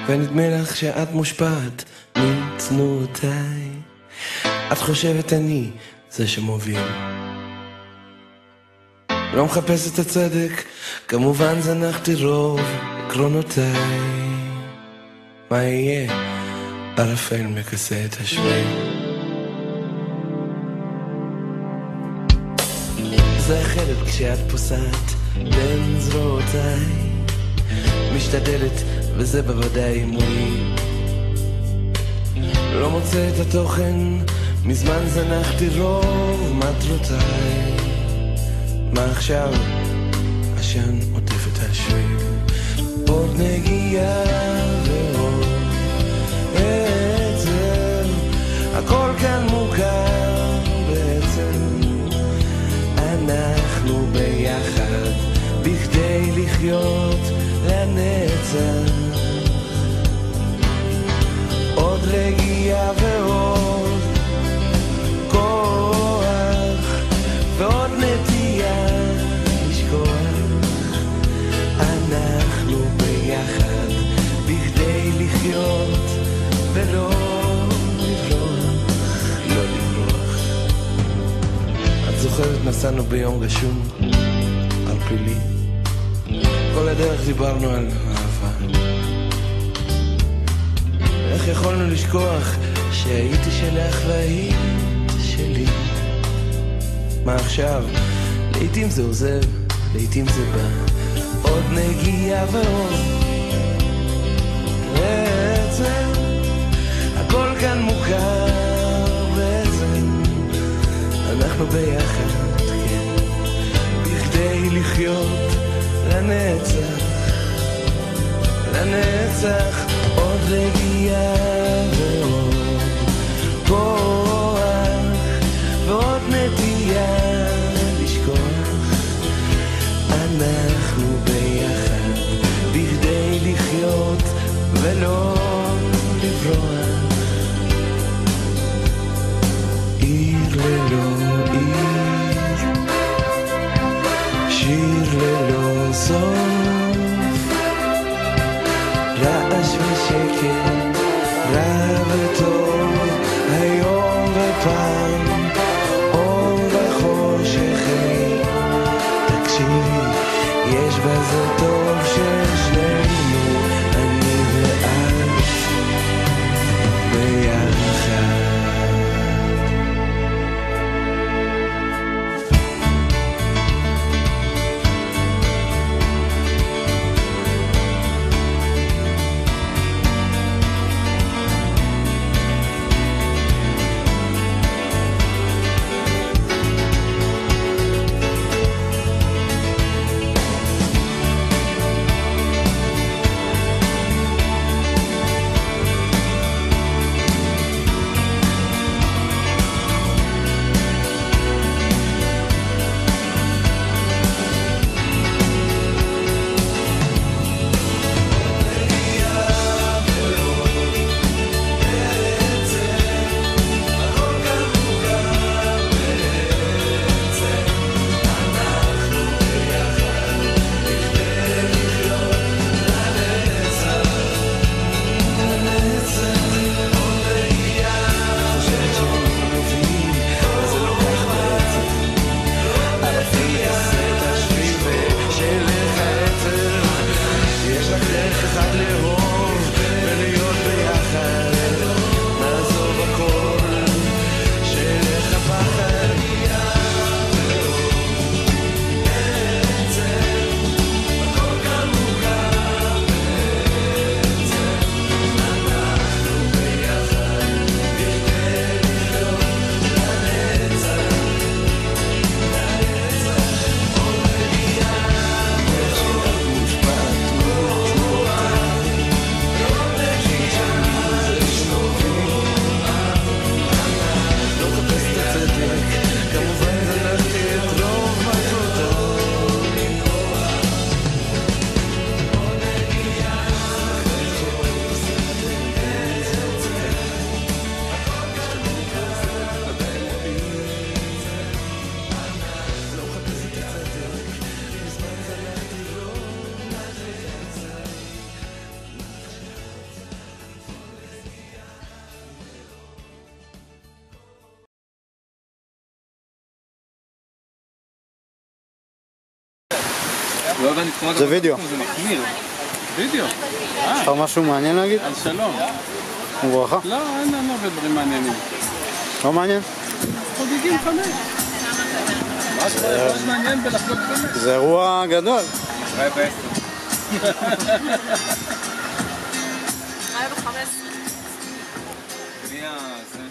ונדמה לך שאת מושפעת מצנועותיי. את חושבת אני זה שמוביל, לא מחפש את הצדק, כמובן זנחתי רוב עקרונותיי. מה יהיה? ערפל מכסה את השביל. זה החלק כשאת פוסעת בין זרועותיי, משתדלת וזה בוודאי מועיל. לא מוצא את התוכן, מזמן זנחתי רוב מטרותיי. מה עכשיו? עשן עוטף את השביל, עוד נגיעה ועוד עצם, הכל כאן מוכר בעצם. אנחנו ביחד בכדי לחיות לנצח, עוד רגיעה ועוד כוח ועוד נטייה לשכוח. אנחנו ביחד בכדי לחיות ולא לברוח, לא לברוח. את זוכרת נסענו ביום גשום על פילי, כל הדרך דיברנו על אהבה. איך יכולנו לשכוח שהייתי שלך והיית שלי? מה עכשיו? לעתים זה עוזב, לעתים זה בא, עוד נגיעה ועוד בעצם, הכל כאן מוכר בעצם. אנחנו ביחד, כן, בכדי לחיות לנצח, לנצח. עוד רגיעה ועוד כוח ועוד נטייה לשכוח. אנחנו ביחד בכדי לחיות ולא לברוח. עיר ללא עיר, שיר ללא סוף, רעש ושקט, רע וטוב, היום ופעם, אור וחושך. תקשיבי, יש בזה טוב ששנינו, אני ואת ביחד. לא הבנתי תחום זה וידאו. זה מחמיר. וידאו. יש לך משהו מעניין להגיד? על שלום. וברכה? לא, אין הרבה דברים מעניינים. לא מעניין? חוגגים 5. מה מעניין בלחגוג 5? זה אירוע גדול. רעי ב10. רעי ב5. זה